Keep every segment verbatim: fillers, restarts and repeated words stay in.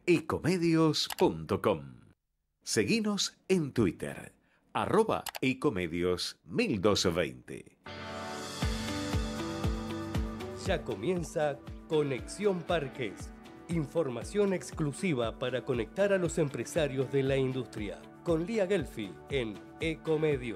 ecomedios punto com. Seguinos en Twitter, arroba ecomedios mil doscientos veinte. Ya comienza Conexión Parques. Información exclusiva para conectar a los empresarios de la industria. Con Lía Gelfi en Ecomedios.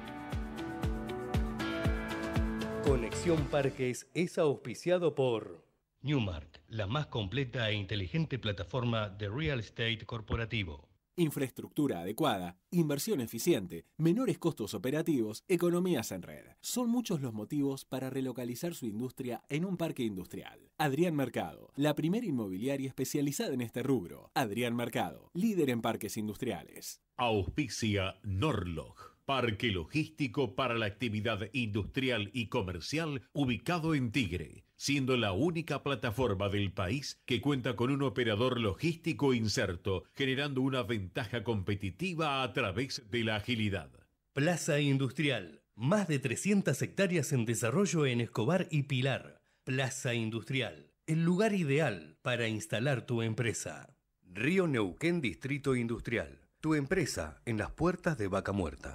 Conexión Parques es auspiciado por Newmark, la más completa e inteligente plataforma de real estate corporativo. Infraestructura adecuada, inversión eficiente, menores costos operativos, economías en red. Son muchos los motivos para relocalizar su industria en un parque industrial. Adrián Mercado, la primera inmobiliaria especializada en este rubro. Adrián Mercado, líder en parques industriales. Auspicia Norlog, parque logístico para la actividad industrial y comercial ubicado en Tigre, siendo la única plataforma del país que cuenta con un operador logístico inserto, generando una ventaja competitiva a través de la agilidad. Plaza Industrial, más de trescientas hectáreas en desarrollo en Escobar y Pilar. Plaza Industrial, el lugar ideal para instalar tu empresa. Río Neuquén Distrito Industrial, tu empresa en las puertas de Vaca Muerta.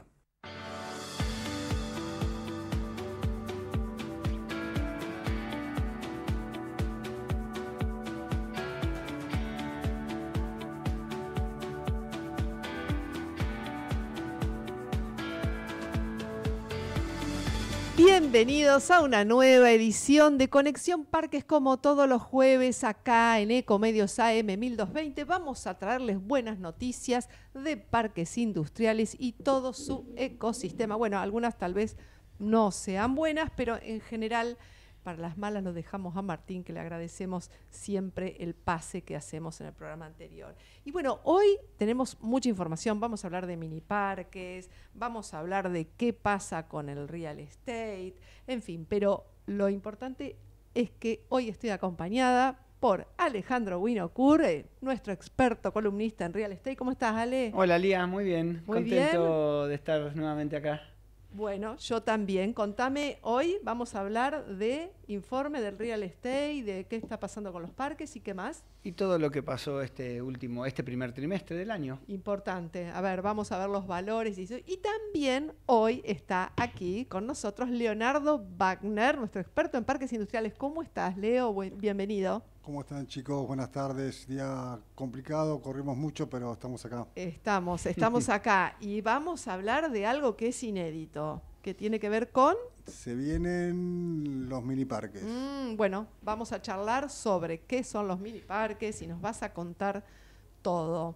Bienvenidos a una nueva edición de Conexión Parques, como todos los jueves acá en Ecomedios A M mil doscientos veinte. Vamos a traerles buenas noticias de parques industriales y todo su ecosistema. Bueno, algunas tal vez no sean buenas, pero en general para las malas lo dejamos a Martín, que le agradecemos siempre el pase que hacemos en el programa anterior. Y bueno, hoy tenemos mucha información. Vamos a hablar de mini parques, vamos a hablar de qué pasa con el real estate, en fin. Pero lo importante es que hoy estoy acompañada por Alejandro Winokur, nuestro experto columnista en real estate. ¿Cómo estás, Ale? Hola, Lía, muy bien. Muy Contento bien. de estar nuevamente acá. Bueno, yo también. Contame, hoy vamos a hablar de informe del real estate, de qué está pasando con los parques y qué más. Y todo lo que pasó este último, este primer trimestre del año. Importante. A ver, vamos a ver los valores. Y, eso. Y también hoy está aquí con nosotros Leonardo Wagner, nuestro experto en parques industriales. ¿Cómo estás, Leo? Bienvenido. ¿Cómo están, chicos? Buenas tardes. Día complicado, corrimos mucho, pero estamos acá. Estamos, estamos acá. Y vamos a hablar de algo que es inédito, que tiene que ver con... Se vienen los mini parques. Mm, bueno, vamos a charlar sobre qué son los mini parques y nos vas a contar todo.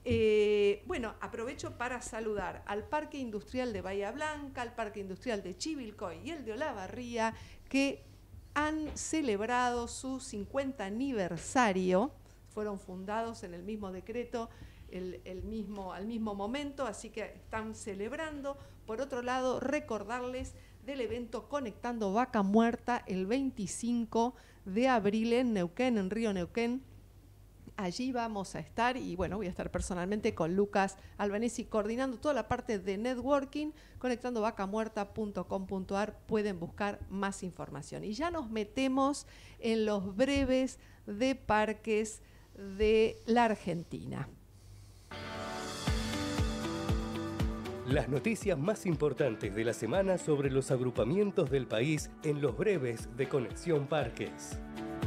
Eh, bueno, aprovecho para saludar al Parque Industrial de Bahía Blanca, al Parque Industrial de Chivilcoy y el de Olavarría, que han celebrado su cincuenta aniversario. Fueron fundados en el mismo decreto, el, el mismo, al mismo momento, así que están celebrando. Por otro lado, recordarles del evento Conectando Vaca Muerta el veinticinco de abril en Neuquén, en Río Neuquén. Allí vamos a estar y bueno, voy a estar personalmente con Lucas Albanesi coordinando toda la parte de networking. Conectando vaca muerta punto com punto a r pueden buscar más información. Y ya nos metemos en los breves de parques de la Argentina. Las noticias más importantes de la semana sobre los agrupamientos del país en los breves de Conexión Parques.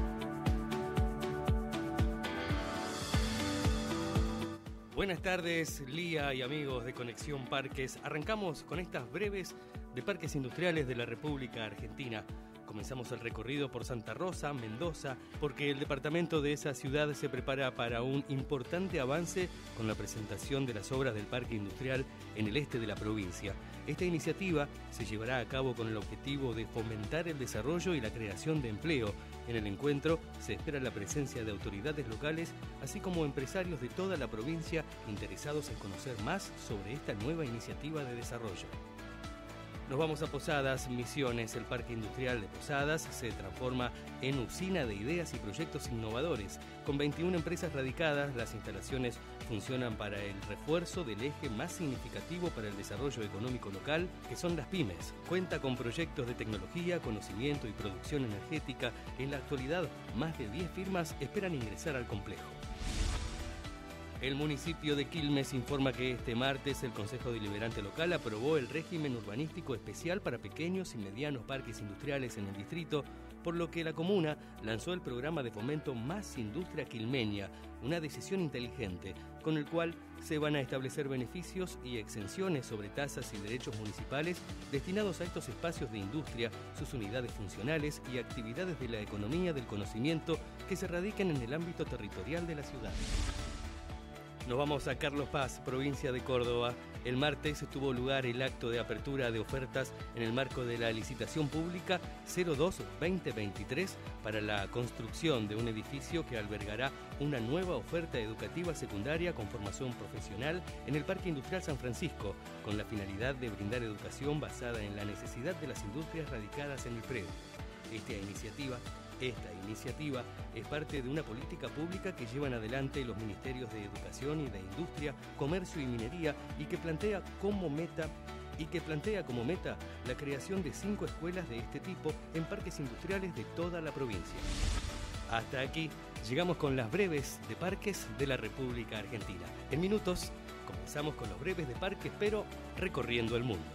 Buenas tardes, Lía y amigos de Conexión Parques. Arrancamos con estas breves de parques industriales de la República Argentina. Comenzamos el recorrido por Santa Rosa, Mendoza, porque el departamento de esa ciudad se prepara para un importante avance con la presentación de las obras del parque industrial en el este de la provincia. Esta iniciativa se llevará a cabo con el objetivo de fomentar el desarrollo y la creación de empleo. En el encuentro se espera la presencia de autoridades locales, así como empresarios de toda la provincia interesados en conocer más sobre esta nueva iniciativa de desarrollo. Nos vamos a Posadas, Misiones. El Parque Industrial de Posadas se transforma en usina de ideas y proyectos innovadores. Con veintiuna empresas radicadas, las instalaciones funcionan para el refuerzo del eje más significativo para el desarrollo económico local, que son las pymes. Cuenta con proyectos de tecnología, conocimiento y producción energética. En la actualidad, más de diez firmas esperan ingresar al complejo. El municipio de Quilmes informa que este martes el Consejo Deliberante Local aprobó el régimen urbanístico especial para pequeños y medianos parques industriales en el distrito, por lo que la comuna lanzó el programa de fomento Más Industria Quilmeña, una decisión inteligente, con el cual se van a establecer beneficios y exenciones sobre tasas y derechos municipales destinados a estos espacios de industria, sus unidades funcionales y actividades de la economía del conocimiento que se radiquen en el ámbito territorial de la ciudad. Nos vamos a Carlos Paz, provincia de Córdoba. El martes tuvo lugar el acto de apertura de ofertas en el marco de la licitación pública cero dos veinte veintitrés para la construcción de un edificio que albergará una nueva oferta educativa secundaria con formación profesional en el Parque Industrial San Francisco, con la finalidad de brindar educación basada en la necesidad de las industrias radicadas en el predio. Esta iniciativa Esta iniciativa es parte de una política pública que llevan adelante los Ministerios de Educación y de Industria, Comercio y Minería y que plantea como meta y que plantea como meta la creación de cinco escuelas de este tipo en parques industriales de toda la provincia. Hasta aquí llegamos con las breves de parques de la República Argentina. En minutos comenzamos con los breves de parques, pero recorriendo el mundo.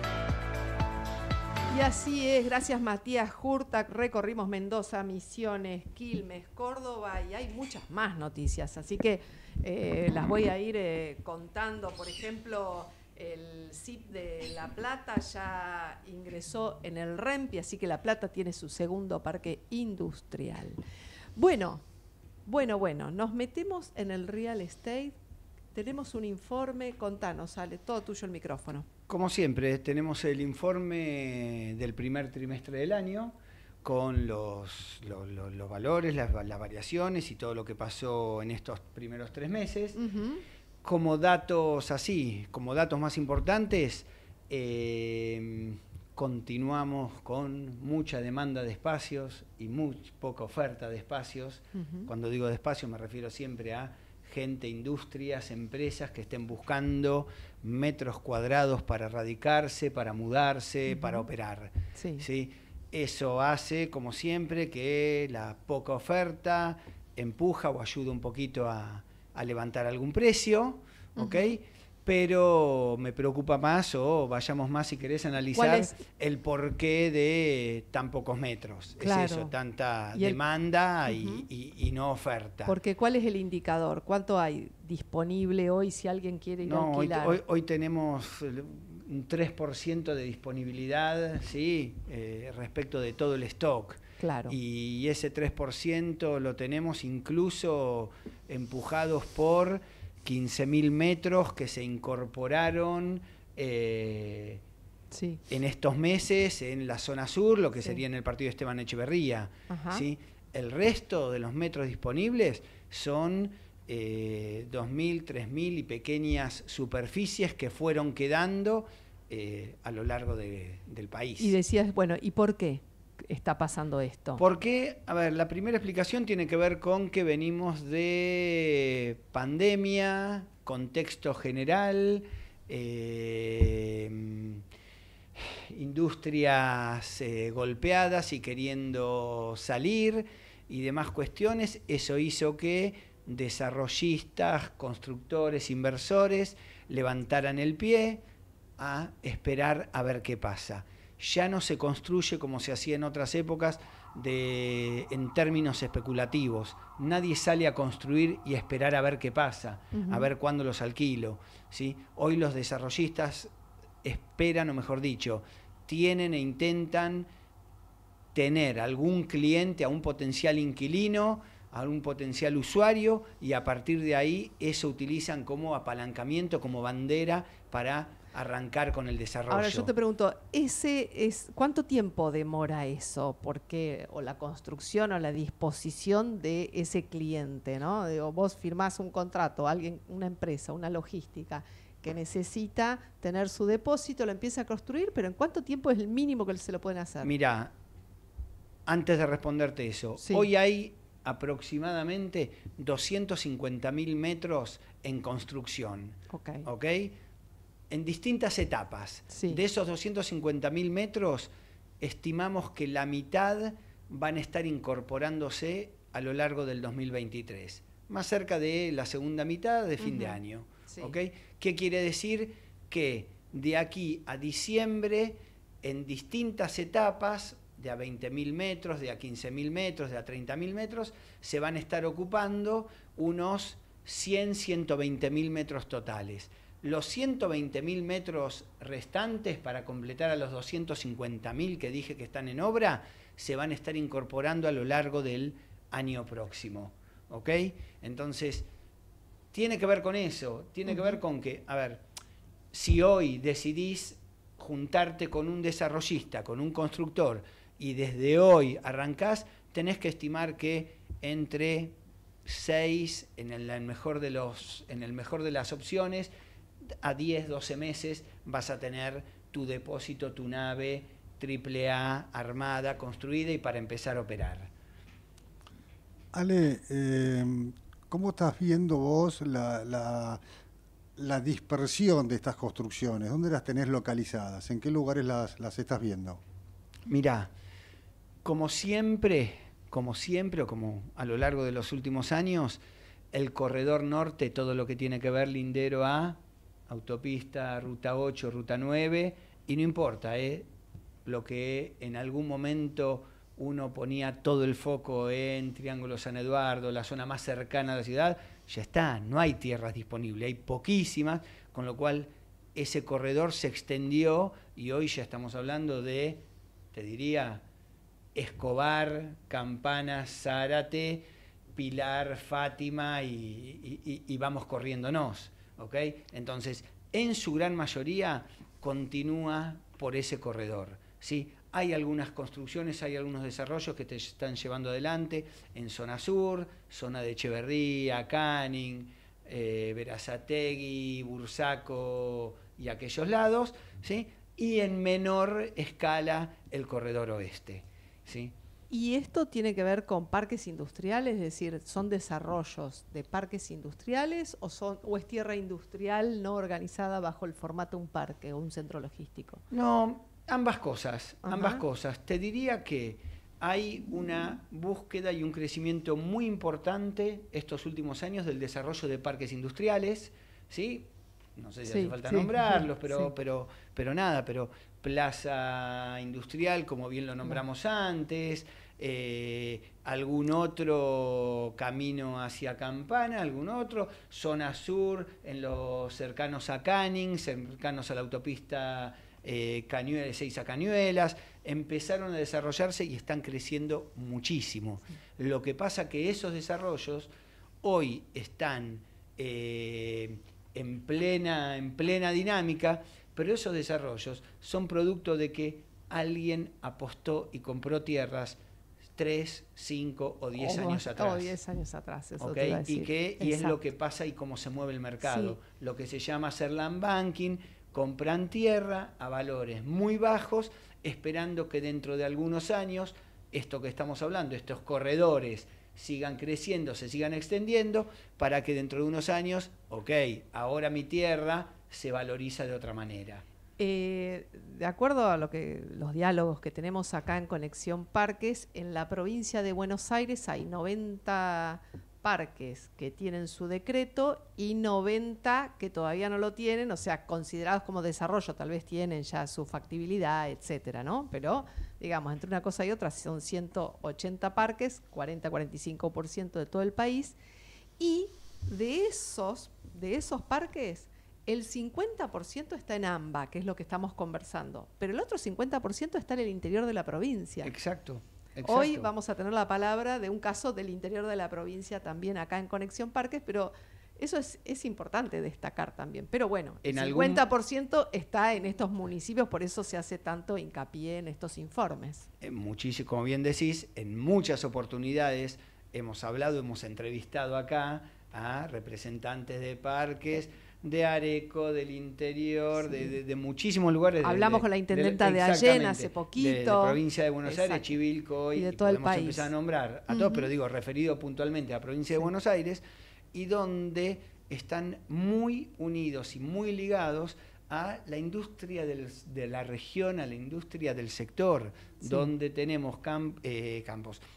Y así es, gracias Matías Hurtak, recorrimos Mendoza, Misiones, Quilmes, Córdoba y hay muchas más noticias, así que eh, las voy a ir eh, contando. Por ejemplo, el C I P de La Plata ya ingresó en el REMPI, así que La Plata tiene su segundo parque industrial. Bueno, bueno, bueno, nos metemos en el real estate, tenemos un informe, contanos, Ale, todo tuyo el micrófono. Como siempre, tenemos el informe del primer trimestre del año con los, los, los, los valores, las, las variaciones y todo lo que pasó en estos primeros tres meses. Uh-huh. Como datos así, como datos más importantes, eh, continuamos con mucha demanda de espacios y muy poca oferta de espacios. Uh-huh. Cuando digo de espacio me refiero siempre a gente, industrias, empresas que estén buscando metros cuadrados para radicarse, para mudarse, uh-huh. para operar. Sí. ¿Sí? Eso hace, como siempre, que la poca oferta empuja o ayuda un poquito a, a levantar algún precio, uh-huh. ¿ok? Pero me preocupa más, o vayamos más si querés analizar el porqué de tan pocos metros. Claro. Es eso, tanta y demanda el... uh-huh. y, y, y no oferta. Porque ¿cuál es el indicador? ¿Cuánto hay disponible hoy si alguien quiere ir no, a alquilar? Hoy, hoy, hoy tenemos un tres por ciento de disponibilidad, ¿sí? eh, respecto de todo el stock. Claro. Y ese tres por ciento lo tenemos incluso empujados por quince mil metros que se incorporaron eh, sí. en estos meses en la zona sur, lo que sí. sería en el partido de Esteban Echeverría. ¿Sí? El resto de los metros disponibles son eh, dos mil, tres mil y pequeñas superficies que fueron quedando eh, a lo largo de, del país. Y decías, bueno, ¿y por qué está pasando esto? Porque, a ver, la primera explicación tiene que ver con que venimos de pandemia, contexto general, eh, industrias eh, golpeadas y queriendo salir y demás cuestiones. Eso hizo que desarrollistas, constructores, inversores levantaran el pie a esperar a ver qué pasa. Ya no se construye como se hacía en otras épocas de, en términos especulativos. Nadie sale a construir y esperar a ver qué pasa, uh-huh. a ver cuándo los alquilo, ¿sí? Hoy los desarrollistas esperan, o mejor dicho, tienen e intentan tener algún cliente, a un potencial inquilino, a un potencial usuario, y a partir de ahí eso utilizan como apalancamiento, como bandera para arrancar con el desarrollo. Ahora yo te pregunto, ese es ¿cuánto tiempo demora eso? Porque o la construcción o la disposición de ese cliente, ¿no? Digo, vos firmás un contrato, alguien, una empresa, una logística que necesita tener su depósito, lo empieza a construir, pero ¿en cuánto tiempo es el mínimo que se lo pueden hacer? Mira, antes de responderte eso, sí. hoy hay aproximadamente doscientos cincuenta mil metros en construcción. Ok. ¿Ok? En distintas etapas. Sí. De esos doscientos cincuenta mil metros, estimamos que la mitad van a estar incorporándose a lo largo del dos mil veintitrés. más cerca de la segunda mitad de fin uh-huh. de año. Sí. ¿Okay? ¿Qué quiere decir? Que de aquí a diciembre, en distintas etapas, de a veinte mil metros, de a quince mil metros, de a treinta mil metros, se van a estar ocupando unos cien, ciento veinte mil metros totales. Los ciento veinte mil metros restantes, para completar a los doscientos cincuenta mil que dije que están en obra, se van a estar incorporando a lo largo del año próximo. ¿Ok? Entonces, tiene que ver con eso, tiene uh-huh. que ver con que, a ver, si hoy decidís juntarte con un desarrollista, con un constructor, y desde hoy arrancás, tenés que estimar que entre seis, en el, el mejor de los, en el mejor de las opciones, a diez, doce meses vas a tener tu depósito, tu nave triple A armada, construida y para empezar a operar. Ale, eh, ¿cómo estás viendo vos la, la, la dispersión de estas construcciones? ¿Dónde las tenés localizadas? ¿En qué lugares las, las estás viendo? Mirá, como siempre, como siempre o como a lo largo de los últimos años, el corredor norte, todo lo que tiene que ver lindero a autopista, ruta ocho, ruta nueve, y no importa, ¿eh? Lo que en algún momento uno ponía todo el foco en Triángulo San Eduardo, la zona más cercana a la ciudad, ya está, no hay tierras disponibles, hay poquísimas, con lo cual ese corredor se extendió y hoy ya estamos hablando de, te diría, Escobar, Campana, Zárate, Pilar, Fátima y, y, y vamos corriéndonos. ¿Okay? Entonces, en su gran mayoría continúa por ese corredor, ¿sí? Hay algunas construcciones, hay algunos desarrollos que te están llevando adelante en zona sur, zona de Echeverría, Canning, eh, Berazategui, Bursaco y aquellos lados, ¿sí? Y en menor escala el corredor oeste, ¿sí? ¿Y esto tiene que ver con parques industriales? Es decir, ¿son desarrollos de parques industriales o, son, o es tierra industrial no organizada bajo el formato de un parque o un centro logístico? No, ambas cosas, Ajá. ambas cosas. Te diría que hay una búsqueda y un crecimiento muy importante estos últimos años del desarrollo de parques industriales, ¿sí? No sé si sí, hace falta sí, nombrarlos, sí, pero, sí. pero, pero nada, pero Plaza Industrial, como bien lo nombramos no. antes, eh, algún otro camino hacia Campana, algún otro, zona sur, en los cercanos a Canning, cercanos a la autopista eh, Cañuelas, Ezeiza Cañuelas, empezaron a desarrollarse y están creciendo muchísimo. Sí. Lo que pasa que esos desarrollos hoy están eh, en plena, en plena dinámica, pero esos desarrollos son producto de que alguien apostó y compró tierras tres, cinco o diez oh, años atrás. O diez años atrás, eso ¿Okay? te iba a decir. Y, que, y es lo que pasa y cómo se mueve el mercado. Sí. Lo que se llama hacer land banking, compran tierra a valores muy bajos, esperando que dentro de algunos años, esto que estamos hablando, estos corredores sigan creciendo, se sigan extendiendo, para que dentro de unos años, ok, ahora mi tierra se valoriza de otra manera. Eh, de acuerdo a lo que los diálogos que tenemos acá en Conexión Parques, en la provincia de Buenos Aires hay noventa parques que tienen su decreto y noventa que todavía no lo tienen, o sea, considerados como desarrollo, tal vez tienen ya su factibilidad, etcétera, ¿no? Pero, digamos, entre una cosa y otra son ciento ochenta parques, cuarenta a cuarenta y cinco por ciento de todo el país, y de esos, de esos parques, el cincuenta por ciento está en AMBA, que es lo que estamos conversando, pero el otro cincuenta por ciento está en el interior de la provincia. Exacto. Exacto. Hoy vamos a tener la palabra de un caso del interior de la provincia también acá en Conexión Parques, pero eso es, es importante destacar también. Pero bueno, el cincuenta por ciento algún... está en estos municipios, por eso se hace tanto hincapié en estos informes. Eh, muchísimo, como bien decís, en muchas oportunidades hemos hablado, hemos entrevistado acá a representantes de parques, de Areco, del interior, sí. de, de, de muchísimos lugares. Hablamos de, con la intendenta de, de Allen hace poquito. De, de provincia de Buenos Exacto. Aires, Chivilco, y, y de y todo el podemos país. empezar a nombrar a uh-huh. todos, pero digo, referido puntualmente a la provincia sí. de Buenos Aires, y donde están muy unidos y muy ligados a la industria del, de la región, a la industria del sector, sí. donde tenemos camp, eh, campos,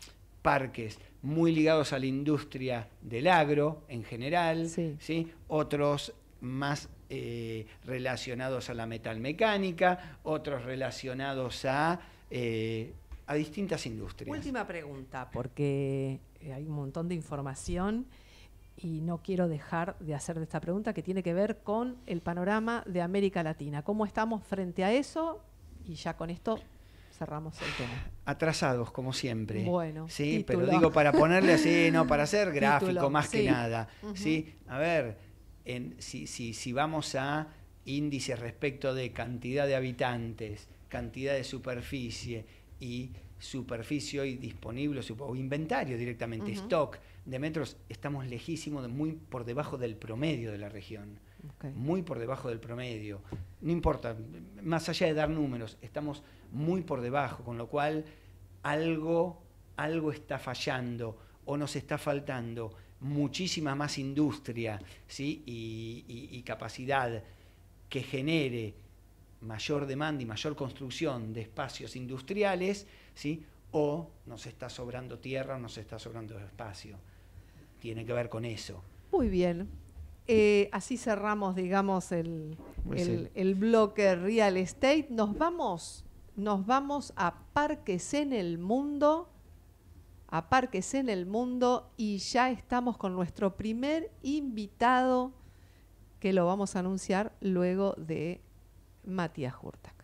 parques muy ligados a la industria del agro en general, sí. ¿sí? Otros más eh, relacionados a la metalmecánica, otros relacionados a, eh, a distintas industrias. Última pregunta, porque hay un montón de información y no quiero dejar de hacer esta pregunta que tiene que ver con el panorama de América Latina. ¿Cómo estamos frente a eso? Y ya con esto cerramos el tema. Atrasados, como siempre. Bueno, sí, título. pero digo para ponerle así, no para hacer gráfico Título, más sí. que nada. Uh-huh. ¿Sí? A ver, en, si, si, si vamos a índices respecto de cantidad de habitantes, cantidad de superficie y superficie y disponible o inventario directamente, uh-huh. stock de metros, estamos lejísimos, de muy por debajo del promedio de la región. Okay. Muy por debajo del promedio. No importa, más allá de dar números, estamos muy por debajo, con lo cual algo, algo está fallando o nos está faltando muchísima más industria, ¿sí? y, y, y capacidad que genere mayor demanda y mayor construcción de espacios industriales, ¿sí? O nos está sobrando tierra o nos está sobrando espacio. Tiene que ver con eso. Muy bien. Eh, así cerramos, digamos, el, el, el bloque real estate. Nos vamos, nos vamos a Parques en el Mundo, a Parques en el Mundo, y ya estamos con nuestro primer invitado, que lo vamos a anunciar luego de Matías Hurtak.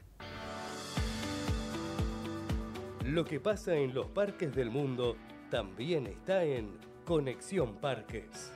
Lo que pasa en los parques del mundo también está en Conexión Parques.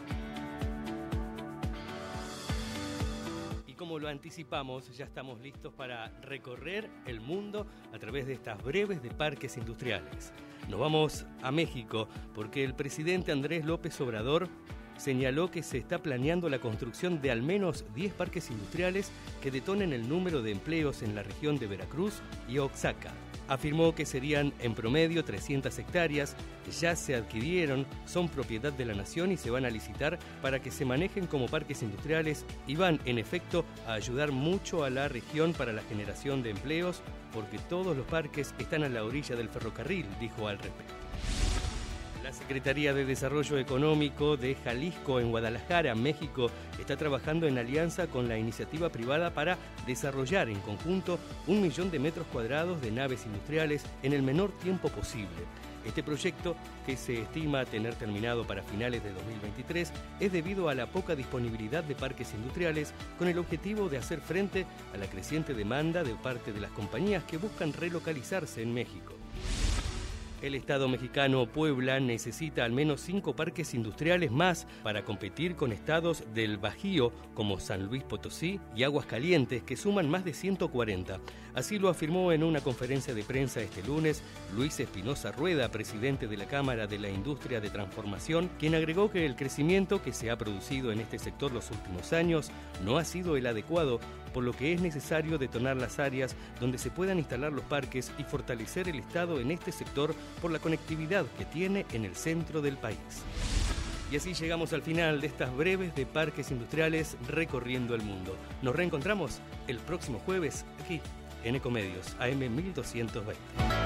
Y como lo anticipamos, ya estamos listos para recorrer el mundo a través de estas breves de parques industriales. Nos vamos a México porque el presidente Andrés López Obrador señaló que se está planeando la construcción de al menos diez parques industriales que detonen el número de empleos en la región de Veracruz y Oaxaca. Afirmó que serían en promedio trescientas hectáreas, ya se adquirieron, son propiedad de la nación y se van a licitar para que se manejen como parques industriales y van, en efecto, a ayudar mucho a la región para la generación de empleos, porque todos los parques están a la orilla del ferrocarril, dijo al respecto. La Secretaría de Desarrollo Económico de Jalisco, en Guadalajara, México, está trabajando en alianza con la iniciativa privada para desarrollar en conjunto un millón de metros cuadrados de naves industriales en el menor tiempo posible. Este proyecto, que se estima tener terminado para finales de dos mil veintitrés, es debido a la poca disponibilidad de parques industriales, con el objetivo de hacer frente a la creciente demanda de parte de las compañías que buscan relocalizarse en México. El Estado mexicano Puebla necesita al menos cinco parques industriales más para competir con estados del Bajío como San Luis Potosí y Aguascalientes, que suman más de ciento cuarenta. Así lo afirmó en una conferencia de prensa este lunes Luis Espinosa Rueda, presidente de la Cámara de la Industria de Transformación, quien agregó que el crecimiento que se ha producido en este sector los últimos años no ha sido el adecuado, por lo que es necesario detonar las áreas donde se puedan instalar los parques y fortalecer el Estado en este sector por la conectividad que tiene en el centro del país. Y así llegamos al final de estas breves de parques industriales recorriendo el mundo. Nos reencontramos el próximo jueves aquí en Ecomedios, A M mil doscientos veinte.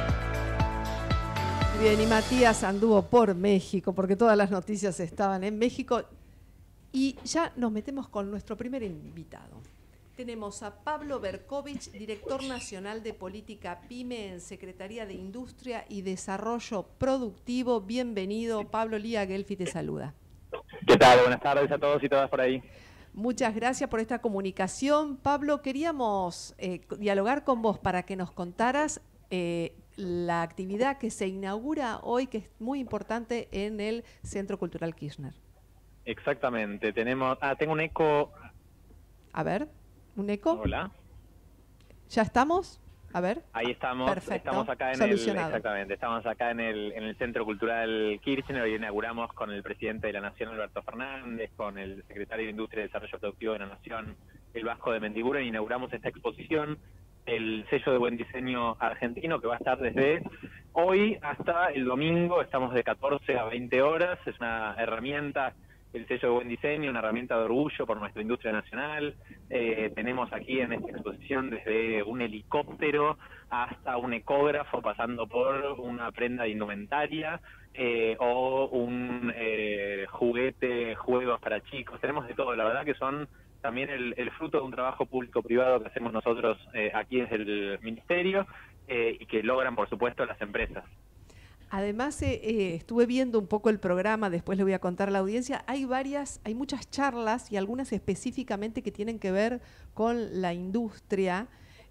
Bien, y Matías anduvo por México, porque todas las noticias estaban en México. Y ya nos metemos con nuestro primer invitado. Tenemos a Pablo Berkovich, director nacional de Política PYME en Secretaría de Industria y Desarrollo Productivo. Bienvenido, Pablo. Lía Gelfi te saluda. ¿Qué tal? Buenas tardes a todos y todas por ahí. Muchas gracias por esta comunicación. Pablo, queríamos eh, dialogar con vos para que nos contaras eh, la actividad que se inaugura hoy, que es muy importante en el Centro Cultural Kirchner. Exactamente. Tenemos, ah, tengo un eco. A ver. ¿Un eco? Hola. ¿Ya estamos? A ver. Ahí estamos. Perfecto. Estamos acá en el, exactamente, estamos acá en el, en el Centro Cultural Kirchner. Hoy inauguramos con el presidente de la Nación, Alberto Fernández, con el secretario de Industria y Desarrollo Productivo de la Nación, el Vasco de Mendiguren, inauguramos esta exposición, el sello de buen diseño argentino, que va a estar desde hoy hasta el domingo. Estamos de catorce a veinte horas. Es una herramienta el sello de buen diseño, una herramienta de orgullo por nuestra industria nacional. Eh, tenemos aquí en esta exposición desde un helicóptero hasta un ecógrafo, pasando por una prenda de indumentaria eh, o un eh, juguete, juegos para chicos. Tenemos de todo, la verdad que son también el, el fruto de un trabajo público-privado que hacemos nosotros eh, aquí desde el Ministerio eh, y que logran, por supuesto, las empresas. Además, eh, eh, estuve viendo un poco el programa, después le voy a contar a la audiencia, hay varias, hay muchas charlas y algunas específicamente que tienen que ver con la industria,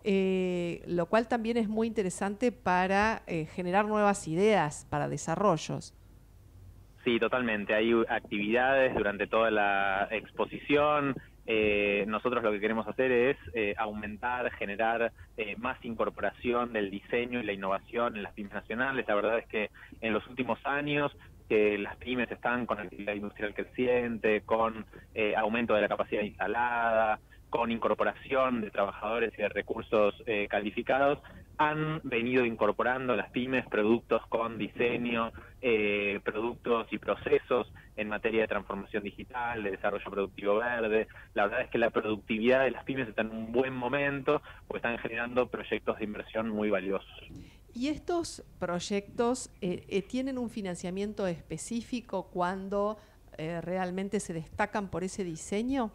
eh, lo cual también es muy interesante para eh, generar nuevas ideas, para desarrollos. Sí, totalmente. Hay actividades durante toda la exposición. Eh, nosotros lo que queremos hacer es eh, aumentar, generar eh, más incorporación del diseño y la innovación en las pymes nacionales. La verdad es que en los últimos años que las pymes están con actividad industrial creciente, con eh, aumento de la capacidad instalada, con incorporación de trabajadores y de recursos eh, calificados, han venido incorporando las pymes productos con diseño, eh, productos y procesos en materia de transformación digital, de desarrollo productivo verde. La verdad es que la productividad de las pymes está en un buen momento, porque están generando proyectos de inversión muy valiosos. ¿Y estos proyectos eh, eh, tienen un financiamiento específico cuando eh, realmente se destacan por ese diseño?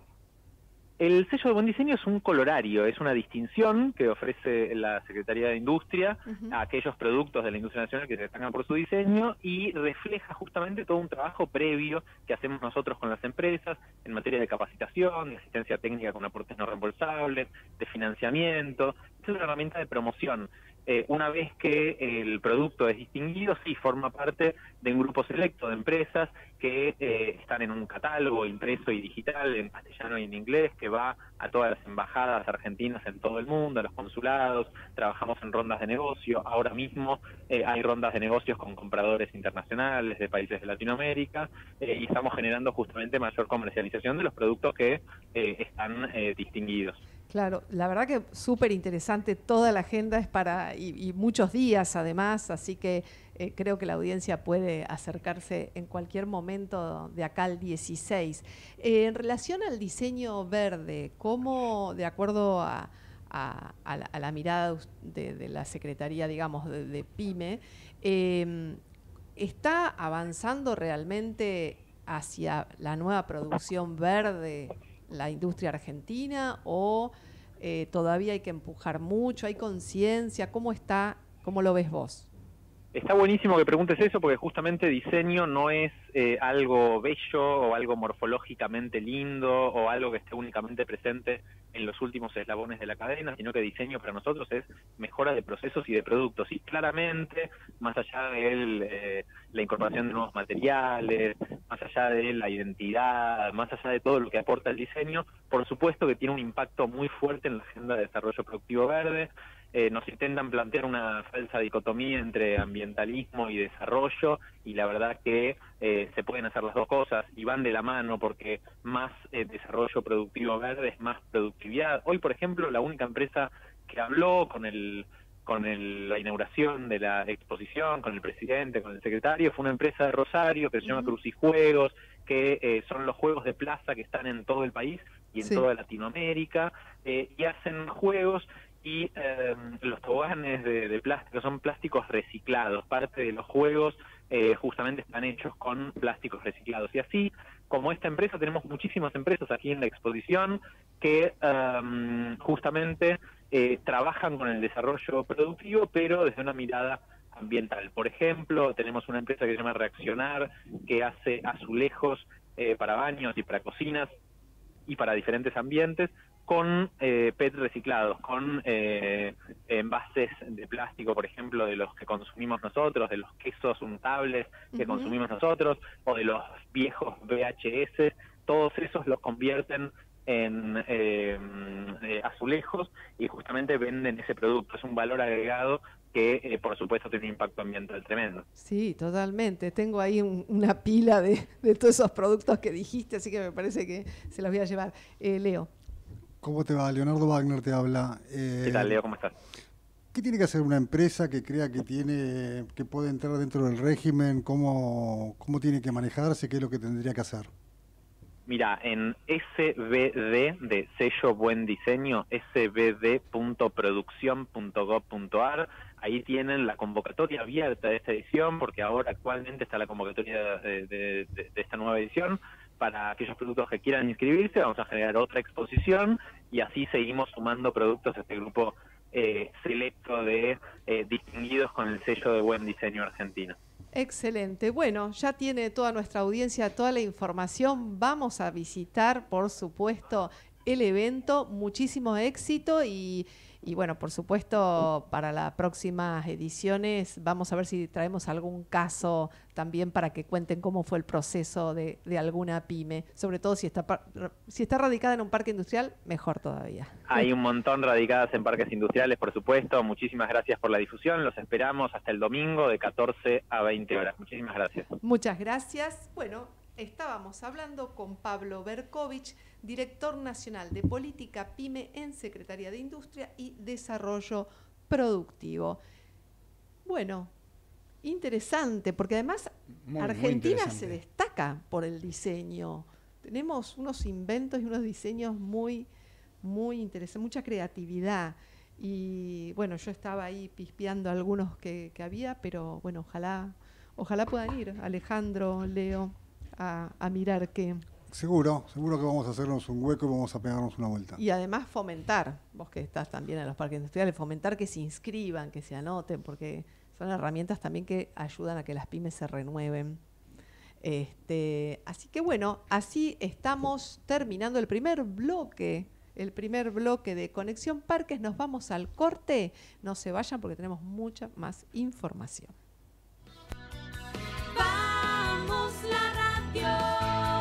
El sello de buen diseño es un colorario, es una distinción que ofrece la Secretaría de Industria uh-huh. a aquellos productos de la industria nacional que se destacan por su diseño y refleja justamente todo un trabajo previo que hacemos nosotros con las empresas en materia de capacitación, de asistencia técnica con aportes no reembolsables, de financiamiento. Es una herramienta de promoción. Eh, una vez que el producto es distinguido, sí forma parte de un grupo selecto de empresas que eh, están en un catálogo impreso y digital en castellano y en inglés que va a todas las embajadas argentinas en todo el mundo, a los consulados. Trabajamos en rondas de negocio. Ahora mismo eh, hay rondas de negocios con compradores internacionales de países de Latinoamérica eh, y estamos generando justamente mayor comercialización de los productos que eh, están eh, distinguidos. Claro, la verdad que súper interesante, toda la agenda es para, y, y muchos días además, así que eh, creo que la audiencia puede acercarse en cualquier momento de acá al dieciséis. Eh, en relación al diseño verde, ¿cómo, de acuerdo a, a, a, la, a la mirada de, de la Secretaría, digamos, de, de PYME, eh, está avanzando realmente hacia la nueva producción verde la industria argentina o eh, todavía hay que empujar mucho? ¿Hay conciencia? ¿Cómo está? ¿Cómo lo ves vos? Está buenísimo que preguntes eso porque justamente diseño no es eh, algo bello o algo morfológicamente lindo o algo que esté únicamente presente en los últimos eslabones de la cadena, sino que diseño para nosotros es mejora de procesos y de productos. Y claramente, más allá de eh, la incorporación de nuevos materiales, más allá de la identidad, más allá de todo lo que aporta el diseño, por supuesto que tiene un impacto muy fuerte en la agenda de desarrollo productivo verde. Eh, nos intentan plantear una falsa dicotomía entre ambientalismo y desarrollo y la verdad que eh, se pueden hacer las dos cosas y van de la mano porque más eh, desarrollo productivo verde es más productividad. Hoy, por ejemplo, la única empresa que habló con el con el, la inauguración de la exposición, con el presidente, con el secretario, fue una empresa de Rosario que se llama Crucijuegos, que eh, son los juegos de plaza que están en todo el país y en sí. toda Latinoamérica, eh, y hacen juegos y eh, los toboganes de, de plástico son plásticos reciclados. Parte de los juegos eh, justamente están hechos con plásticos reciclados. Y así, como esta empresa, tenemos muchísimas empresas aquí en la exposición que eh, justamente eh, trabajan con el desarrollo productivo, pero desde una mirada ambiental. Por ejemplo, tenemos una empresa que se llama Reaccionar, que hace azulejos eh, para baños y para cocinas y para diferentes ambientes, con eh, P E T reciclados, con eh, envases de plástico, por ejemplo, de los que consumimos nosotros, de los quesos untables que uh-huh. consumimos nosotros, o de los viejos V H S, todos esos los convierten en eh, eh, azulejos y justamente venden ese producto. Es un valor agregado que, eh, por supuesto, tiene un impacto ambiental tremendo. Sí, totalmente. Tengo ahí un, una pila de, de todos esos productos que dijiste, así que me parece que se los voy a llevar. Eh, Leo. ¿Cómo te va? Leonardo Wagner te habla. Eh, ¿Qué tal, Leo? ¿Cómo estás? ¿Qué tiene que hacer una empresa que crea que tiene que puede entrar dentro del régimen? ¿Cómo, cómo tiene que manejarse? ¿Qué es lo que tendría que hacer? Mira, en S B D, de sello Buen Diseño, s b d punto producción punto gov punto a r, ahí tienen la convocatoria abierta de esta edición, porque ahora actualmente está la convocatoria de, de, de, de esta nueva edición. Para aquellos productos que quieran inscribirse, vamos a generar otra exposición y así seguimos sumando productos a este grupo eh, selecto de eh, distinguidos con el sello de Buen Diseño Argentina. Excelente. Bueno, ya tiene toda nuestra audiencia toda la información. Vamos a visitar, por supuesto, el evento. Muchísimo éxito y, y bueno, por supuesto, para las próximas ediciones vamos a ver si traemos algún caso también para que cuenten cómo fue el proceso de, de alguna pyme. Sobre todo si está, si está radicada en un parque industrial, mejor todavía. Hay un montón radicadas en parques industriales, por supuesto. Muchísimas gracias por la difusión. Los esperamos hasta el domingo de catorce a veinte horas. Muchísimas gracias. Muchas gracias. Bueno, estábamos hablando con Pablo Berkovich, director nacional de Política PYME en Secretaría de Industria y Desarrollo Productivo. Bueno, interesante, porque además muy, Argentina muy se destaca por el diseño. Tenemos unos inventos y unos diseños muy, muy interesantes, mucha creatividad. Y bueno, yo estaba ahí pispeando algunos que, que había, pero bueno, ojalá, ojalá puedan ir, Alejandro, Leo, a, a mirar qué. Seguro, seguro que vamos a hacernos un hueco y vamos a pegarnos una vuelta. Y además fomentar, vos que estás también en los parques industriales, fomentar que se inscriban, que se anoten, porque son herramientas también que ayudan a que las pymes se renueven. Este, así que bueno, así estamos terminando el primer bloque, el primer bloque de Conexión Parques. Nos vamos al corte, no se vayan porque tenemos mucha más información. Vamos la radio.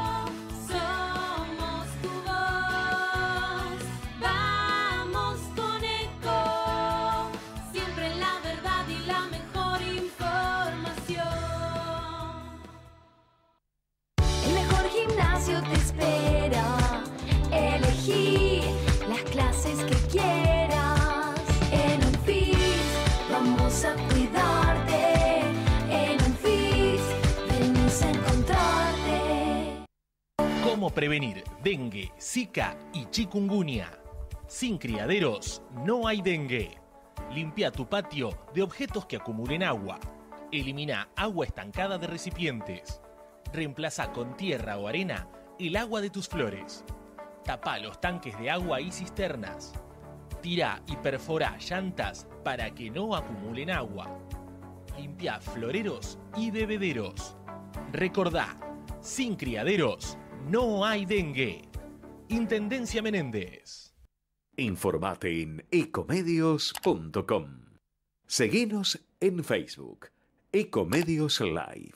Te espera, elegí las clases que quieras. En UNFIS vamos a cuidarte. En UNFIS venís a encontrarte. ¿Cómo prevenir dengue, zika y chikungunya? Sin criaderos no hay dengue. Limpia tu patio de objetos que acumulen agua. Elimina agua estancada de recipientes. Reemplaza con tierra o arena el agua de tus flores. Tapa los tanques de agua y cisternas. Tira y perfora llantas para que no acumulen agua. Limpia floreros y bebederos. Recordá, sin criaderos no hay dengue. Intendencia Menéndez. Informate en ecomedios punto com. Seguinos en Facebook, Ecomedios Live.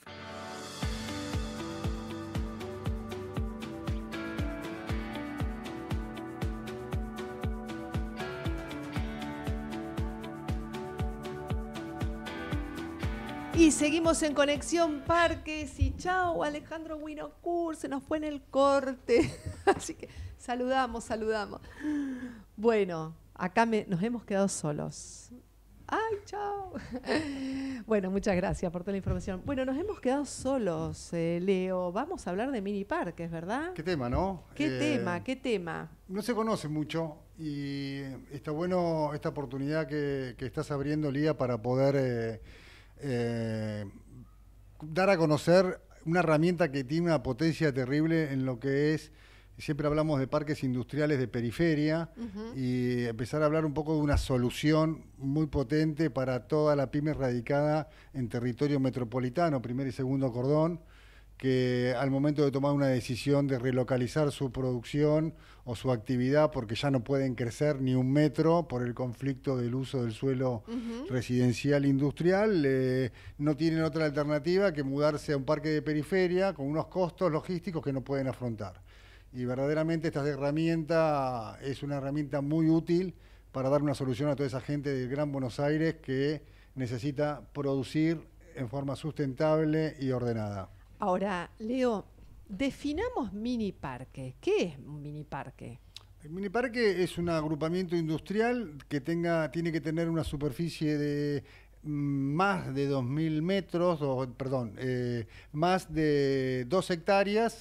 Y seguimos en Conexión Parques y chao, Alejandro Winocourt, se nos fue en el corte. Así que saludamos, saludamos. Bueno, acá me, nos hemos quedado solos. Ay, chao. Bueno, muchas gracias por toda la información. Bueno, nos hemos quedado solos, eh, Leo. Vamos a hablar de mini parques, ¿verdad? ¿Qué tema, no? ¿Qué eh, tema? ¿Qué tema? No se conoce mucho y está bueno esta oportunidad que, que estás abriendo, Lía, para poder eh, eh, dar a conocer una herramienta que tiene una potencia terrible en lo que es. Siempre hablamos de parques industriales de periferia uh-huh. y empezar a hablar un poco de una solución muy potente para toda la pyme radicada en territorio metropolitano, primer y segundo cordón, que al momento de tomar una decisión de relocalizar su producción o su actividad, porque ya no pueden crecer ni un metro por el conflicto del uso del suelo uh-huh. residencial industrial, eh, no tienen otra alternativa que mudarse a un parque de periferia con unos costos logísticos que no pueden afrontar. Y verdaderamente esta herramienta es una herramienta muy útil para dar una solución a toda esa gente del Gran Buenos Aires que necesita producir en forma sustentable y ordenada. Ahora, Leo, definamos mini parque. ¿Qué es un mini parque? El mini parque es un agrupamiento industrial que tenga, tiene que tener una superficie de más de dos mil metros, o, perdón, eh, más de dos hectáreas.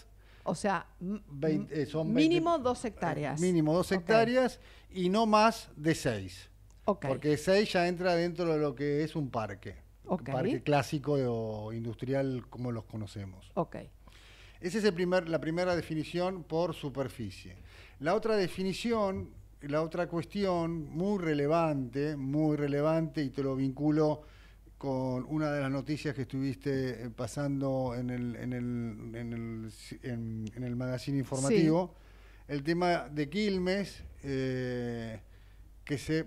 o sea, veinte, eh, son mínimo veinte, dos hectáreas. Mínimo dos hectáreas okay. y no más de seis. Okay. Porque seis ya entra dentro de lo que es un parque. Okay. Un parque clásico o industrial como los conocemos. Okay. Esa es el primer, la primera definición por superficie. La otra definición, la otra cuestión muy relevante, muy relevante, y te lo vinculo con una de las noticias que estuviste pasando en el, en el, en el, en, en el magazine informativo, sí. El tema de Quilmes, eh, que se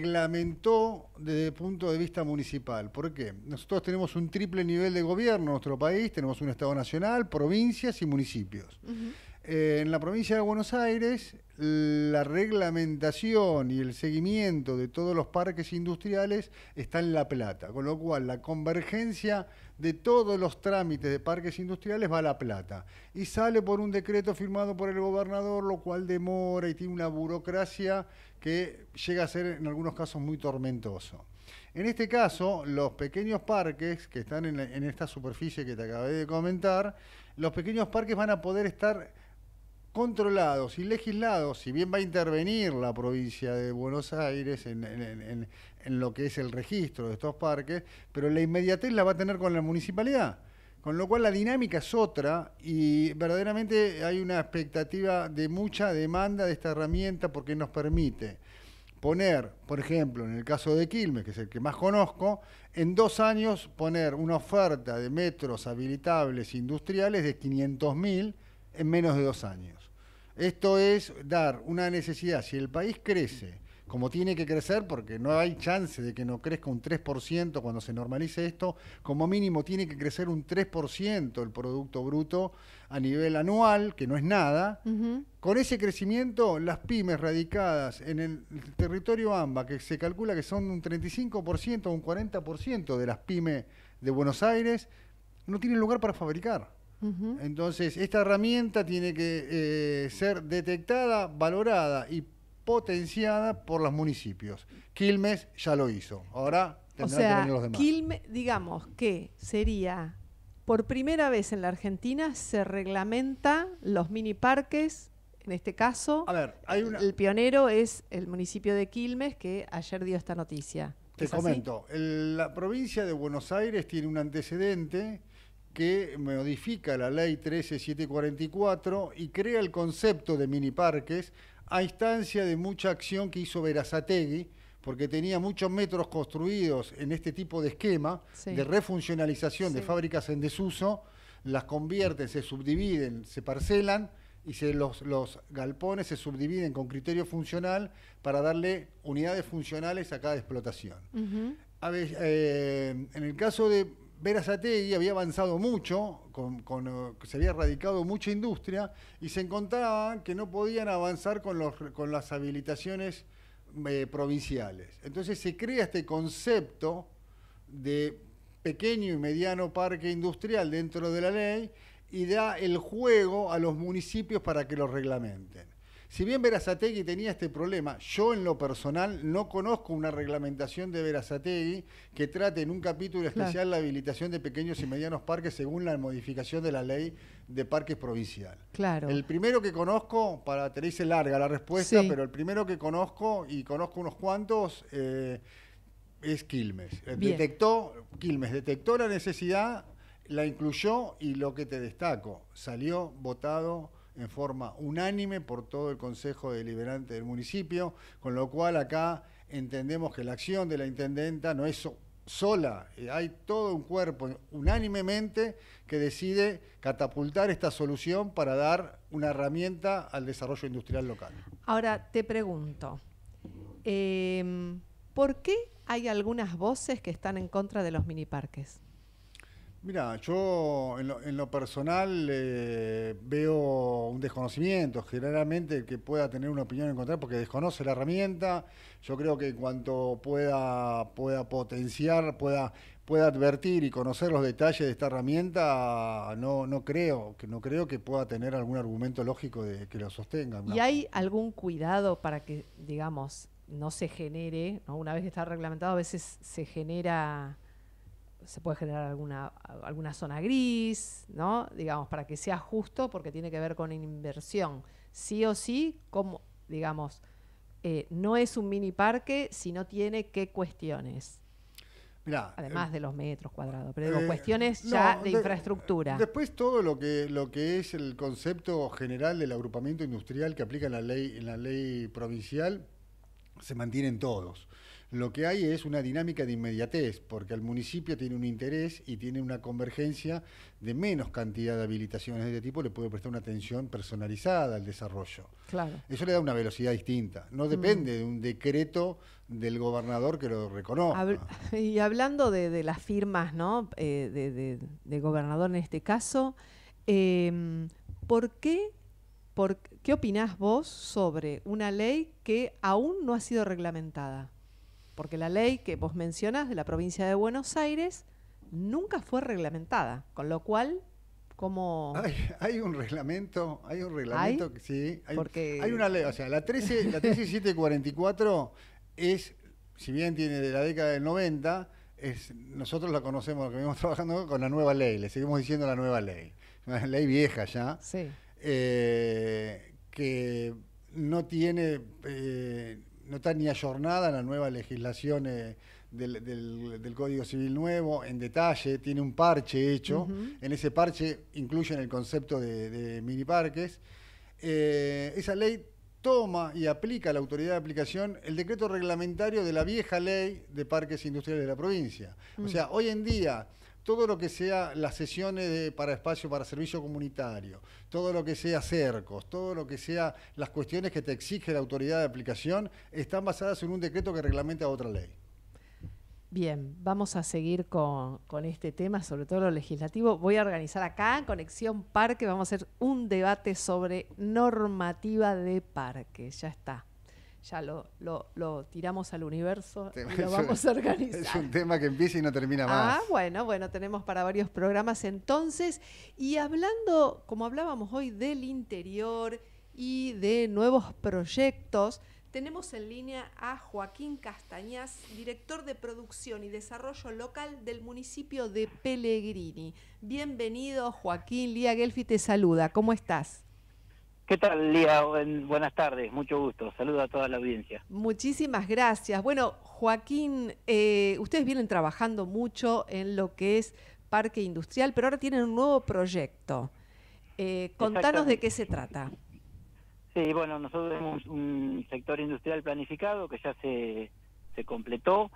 reglamentó desde el punto de vista municipal. ¿Por qué? Nosotros tenemos un triple nivel de gobierno en nuestro país, tenemos un Estado nacional, provincias y municipios. Uh-huh. Eh, en la provincia de Buenos Aires, la reglamentación y el seguimiento de todos los parques industriales está en La Plata, con lo cual la convergencia de todos los trámites de parques industriales va a La Plata y sale por un decreto firmado por el gobernador, lo cual demora y tiene una burocracia que llega a ser en algunos casos muy tormentoso. En este caso, los pequeños parques que están en, la, en esta superficie que te acabé de comentar, los pequeños parques van a poder estar controlados y legislados, si bien va a intervenir la provincia de Buenos Aires en, en, en, en lo que es el registro de estos parques, pero la inmediatez la va a tener con la municipalidad, con lo cual la dinámica es otra y verdaderamente hay una expectativa de mucha demanda de esta herramienta porque nos permite poner, por ejemplo, en el caso de Quilmes, que es el que más conozco, en dos años poner una oferta de metros habilitables industriales de quinientos mil en menos de dos años. Esto es dar una necesidad. Si el país crece, como tiene que crecer, porque no hay chance de que no crezca un tres por ciento cuando se normalice esto, como mínimo tiene que crecer un tres por ciento el Producto Bruto a nivel anual, que no es nada. Uh-huh. Con ese crecimiento, las pymes radicadas en el territorio AMBA, que se calcula que son un treinta y cinco por ciento o un cuarenta por ciento de las pymes de Buenos Aires, no tienen lugar para fabricar. Uh-huh. Entonces, esta herramienta tiene que eh, ser detectada, valorada y potenciada por los municipios. Quilmes ya lo hizo. Ahora tendrán o sea, que venir los demás. Quilmes, digamos que sería, por primera vez en la Argentina, se reglamenta los mini parques. En este caso, a ver, hay una... el pionero es el municipio de Quilmes, que ayer dio esta noticia. Te comento, el, la provincia de Buenos Aires tiene un antecedente que modifica la ley trece mil setecientos cuarenta y cuatro y crea el concepto de mini parques a instancia de mucha acción que hizo Berazategui, porque tenía muchos metros construidos en este tipo de esquema sí. de refuncionalización sí. de fábricas en desuso, las convierten, se subdividen, se parcelan y se, los, los galpones se subdividen con criterio funcional para darle unidades funcionales a cada explotación. Uh-huh. A ver, eh, en el caso de Berazategui había avanzado mucho, con, con, se había radicado mucha industria y se encontraban que no podían avanzar con, los, con las habilitaciones eh, provinciales. Entonces se crea este concepto de pequeño y mediano parque industrial dentro de la ley y da el juego a los municipios para que lo reglamenten. Si bien Berazategui tenía este problema, yo en lo personal no conozco una reglamentación de Berazategui que trate en un capítulo especial claro. la habilitación de pequeños y medianos parques según la modificación de la ley de parques provincial. Claro. El primero que conozco, para te dice larga la respuesta, sí. pero el primero que conozco, y conozco unos cuantos, eh, es Quilmes. Bien. Detectó, Quilmes detectó la necesidad, la incluyó y lo que te destaco, salió votado en forma unánime por todo el Consejo Deliberante del municipio, con lo cual acá entendemos que la acción de la intendenta no es so- sola, eh, hay todo un cuerpo unánimemente que decide catapultar esta solución para dar una herramienta al desarrollo industrial local. Ahora te pregunto, eh, ¿por qué hay algunas voces que están en contra de los miniparques? Mira, yo en lo, en lo personal eh, veo un desconocimiento. Generalmente el que pueda tener una opinión en contra porque desconoce la herramienta, yo creo que en cuanto pueda, pueda potenciar, pueda, pueda advertir y conocer los detalles de esta herramienta, no, no creo, que no creo que pueda tener algún argumento lógico de que lo sostenga. ¿No? ¿Y hay algún cuidado para que, digamos, no se genere, ¿no? Una vez que está reglamentado, a veces se genera se puede generar alguna, alguna zona gris, ¿no? Digamos, para que sea justo, porque tiene que ver con inversión. Sí o sí, como, digamos, eh, no es un mini parque si no tiene qué cuestiones. Mirá, Además eh, de los metros cuadrados, pero digo, eh, cuestiones no, ya de, de- infraestructura. Después todo lo que lo que es el concepto general del agrupamiento industrial que aplica en la ley en la ley provincial se mantienen todos. Lo que hay es una dinámica de inmediatez, porque el municipio tiene un interés y tiene una convergencia de menos cantidad de habilitaciones de este tipo, le puede prestar una atención personalizada al desarrollo. Claro. Eso le da una velocidad distinta. No depende mm. de un decreto del gobernador que lo reconozca. Habl y hablando de, de las firmas, ¿no? Eh, de, de, de gobernador en este caso, eh, ¿por qué, por, ¿qué opinás vos sobre una ley que aún no ha sido reglamentada? Porque la ley que vos mencionás de la provincia de Buenos Aires nunca fue reglamentada, con lo cual, ¿cómo...? Hay, hay un reglamento, hay un reglamento ¿Hay? que sí, hay, Porque... hay una ley, o sea, la trece, la trece mil setecientos cuarenta y cuatro es, si bien tiene de la década del noventa, es, nosotros la conocemos, lo que venimos trabajando con la nueva ley, le seguimos diciendo la nueva ley, una ley vieja ya, sí. eh, que no tiene... Eh, no está ni ayornada la nueva legislación eh, del, del, del Código Civil nuevo, en detalle, tiene un parche hecho, uh-huh. En ese parche incluyen el concepto de, de mini parques. Eh, esa ley toma y aplica a la autoridad de aplicación el decreto reglamentario de la vieja ley de parques industriales de la provincia. Uh-huh. O sea, hoy en día... todo lo que sea las sesiones de, para espacio, para servicio comunitario, todo lo que sea cercos, todo lo que sea las cuestiones que te exige la autoridad de aplicación, están basadas en un decreto que reglamenta otra ley. Bien, vamos a seguir con, con este tema, sobre todo lo legislativo. Voy a organizar acá en Conexión Parque, vamos a hacer un debate sobre normativa de parques. Ya está. Ya lo, lo, lo tiramos al universo y lo vamos a organizar. Es un tema que empieza y no termina más. Ah, bueno, bueno, tenemos para varios programas entonces. Y hablando, como hablábamos hoy, del interior y de nuevos proyectos, tenemos en línea a Joaquín Castañas, director de Producción y Desarrollo Local del municipio de Pellegrini. Bienvenido, Joaquín. Lía Gelfi te saluda. ¿Cómo estás? ¿Qué tal, Lía? Buenas tardes, mucho gusto. Saludo a toda la audiencia. Muchísimas gracias. Bueno, Joaquín, eh, ustedes vienen trabajando mucho en lo que es parque industrial, pero ahora tienen un nuevo proyecto. Eh, contanos de qué se trata. Sí, bueno, nosotros tenemos un sector industrial planificado que ya se, se completó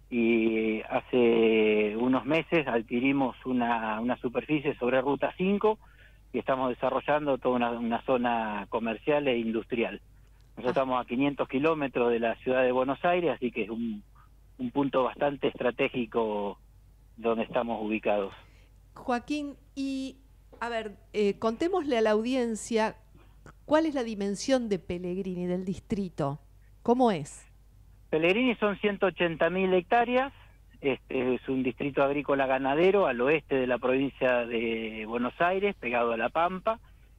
y hace unos meses adquirimos una, una superficie sobre Ruta cinco y estamos desarrollando toda una, una zona comercial e industrial. Nosotros ah. estamos a quinientos kilómetros de la ciudad de Buenos Aires, así que es un, un punto bastante estratégico donde estamos ubicados. Joaquín, y a ver, eh, contémosle a la audiencia cuál es la dimensión de Pellegrini, del distrito. ¿Cómo es? Pellegrini son ciento ochenta mil hectáreas. Este es un distrito agrícola ganadero al oeste de la provincia de Buenos Aires, pegado a La Pampa,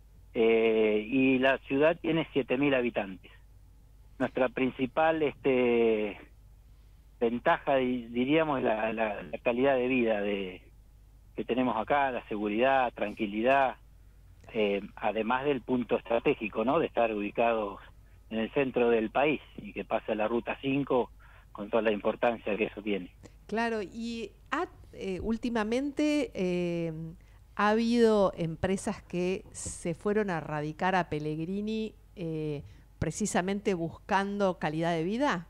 eh, y la ciudad tiene siete mil habitantes. Nuestra principal este, ventaja, diríamos, es la, la, la calidad de vida de, que tenemos acá, la seguridad, tranquilidad, eh, además del punto estratégico, ¿no?, de estar ubicados en el centro del país y que pasa la Ruta cinco con toda la importancia que eso tiene. Claro, y ha, eh, últimamente eh, ha habido empresas que se fueron a radicar a Pellegrini eh, precisamente buscando calidad de vida.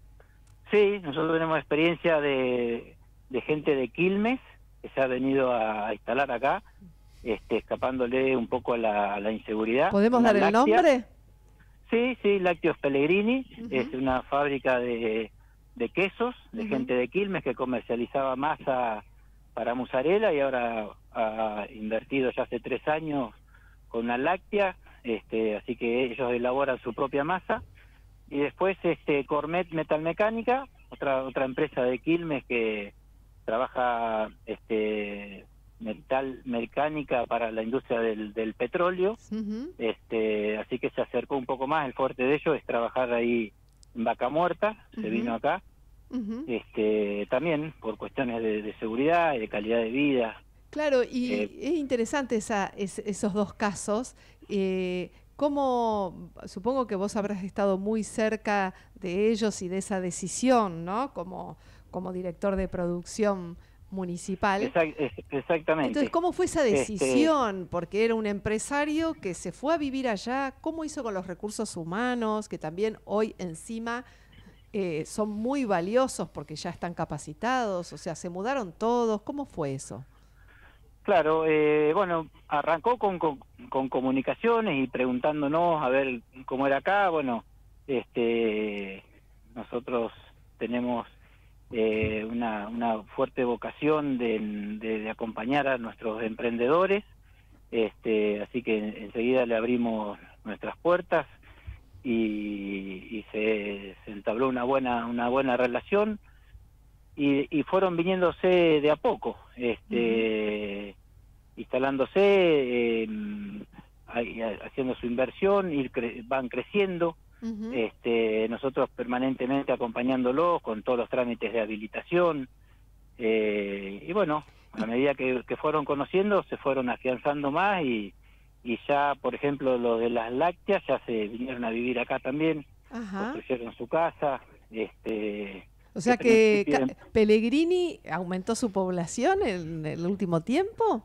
Sí, nosotros tenemos experiencia de, de gente de Quilmes que se ha venido a, a instalar acá, este, escapándole un poco a la, a la inseguridad. ¿Podemos dar el nombre? Sí, sí, Lácteos Pellegrini, uh-huh. Es una fábrica de... de quesos, de uh-huh. gente de Quilmes que comercializaba masa para mozzarella y ahora ha invertido ya hace tres años con una láctea, este, así que ellos elaboran su propia masa. Y después este Cormet Metalmecánica, otra otra empresa de Quilmes que trabaja este metal mecánica para la industria del, del petróleo, uh-huh. este así que se acercó un poco más. El fuerte de ellos es trabajar ahí en Vaca Muerta, se uh-huh. vino acá, Ujú. este, también por cuestiones de, de seguridad y de calidad de vida. Claro, y Eh, es interesante esa, es- esos dos casos. Eh, ¿cómo, supongo que vos habrás estado muy cerca de ellos y de esa decisión, ¿no? Como, como director de producción municipal. Exact- ex- exactamente. Entonces, ¿cómo fue esa Este, decisión? Porque era un empresario que se fue a vivir allá. ¿Cómo hizo con los recursos humanos? Que también hoy encima eh, son muy valiosos porque ya están capacitados. O sea, se mudaron todos. ¿Cómo fue eso? Claro, eh, bueno, arrancó con, con, con comunicaciones y preguntándonos a ver cómo era acá. Bueno, este, nosotros tenemos eh, una, una fuerte vocación de, de, de acompañar a nuestros emprendedores, este, así que enseguida le abrimos nuestras puertas y, y se, se entabló una buena, una buena relación. Y, y fueron viniéndose de a poco, este, uh-huh. instalándose, eh, ahí, haciendo su inversión, ir cre- van creciendo, uh-huh. este, nosotros permanentemente acompañándolos con todos los trámites de habilitación, eh, y bueno, a medida que, que fueron conociendo, se fueron afianzando más y, y ya, por ejemplo, los de las lácteas ya se vinieron a vivir acá también, uh-huh. construyeron su casa, este... O sea que ca- Pellegrini aumentó su población en el último tiempo.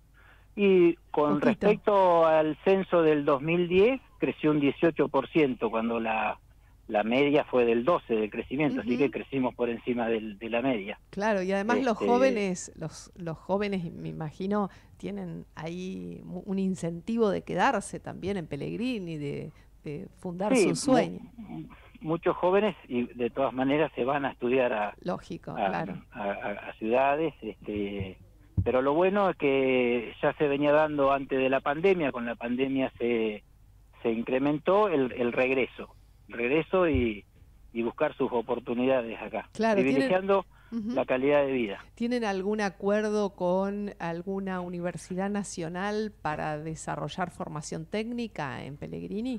Y con Poquito. respecto al censo del dos mil diez, creció un dieciocho por ciento, cuando la, la media fue del doce por ciento de crecimiento, uh-huh. así que crecimos por encima del, de la media. Claro, y además Este... los jóvenes, los, los jóvenes, me imagino, tienen ahí un incentivo de quedarse también en Pellegrini, de, de fundar sí, su sueño. Mu- muchos jóvenes y de todas maneras se van a estudiar a, Lógico, a, claro. a, a, a ciudades, este, pero lo bueno es que ya se venía dando antes de la pandemia, con la pandemia se, se incrementó el, el regreso, el regreso y, y buscar sus oportunidades acá, claro, privilegiando tienen, uh-huh. la calidad de vida. ¿Tienen algún acuerdo con alguna universidad nacional para desarrollar formación técnica en Pellegrini?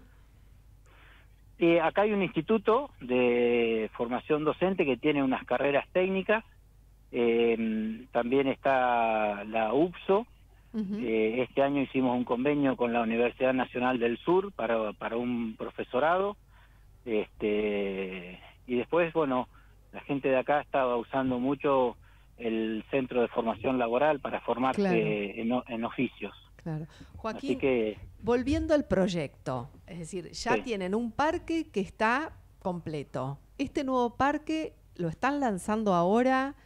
Eh, acá hay un instituto de formación docente que tiene unas carreras técnicas, eh, también está la U P S O, uh-huh. eh, este año hicimos un convenio con la Universidad Nacional del Sur para, para un profesorado, este, y después, bueno, la gente de acá estaba usando mucho el Centro de Formación Laboral para formarse claro. en, en oficios. Claro. Joaquín, Así que, volviendo al proyecto, es decir, ya sí. tienen un parque que está completo. Este nuevo parque lo están lanzando ahora.